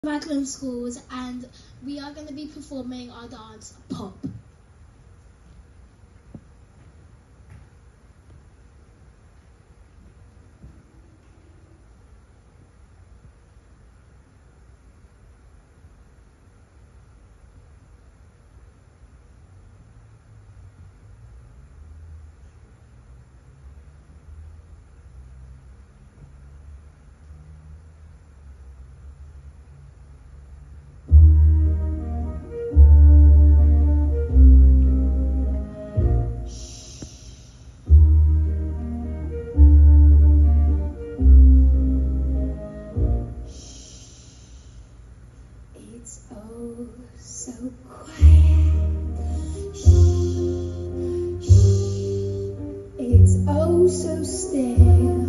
Raglan schools, and we are going to be performing our dance Pop. It's oh so quiet. Shh, shh. It's oh so still.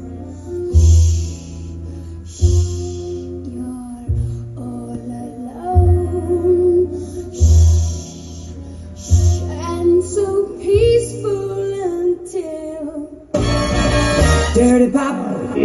Shh, shh. You're all alone. Shh, shh. And so peaceful until Dirty Pop.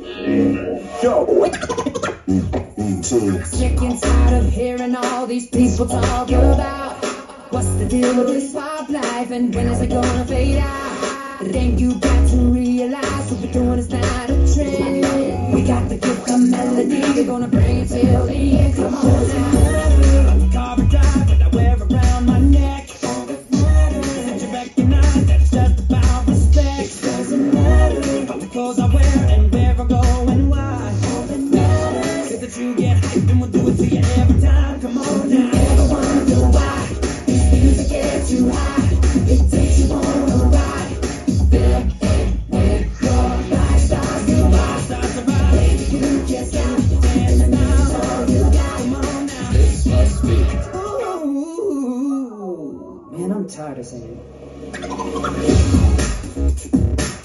Sick and tired of hearing all these people talk about what's the deal with this pop life and when is it gonna fade out. I think you got to realize what we're doing is not a trend. We got the gift of melody, we're gonna bring it till the end. Come on now. I'm the carpet drive that I wear around my neck. Don't you recognize that it's just about respect? It doesn't matter about the clothes I wear and where I go and why. All that matters is that you get hyped and we'll do it to you every time. Come on now. Never wonder why this music gets you high. It takes you on a ride. Fill it with your lifestyle survive. Baby, you just got to dance and that's all you got. Come on now. This must be. Ooh, man, I'm tired of singing.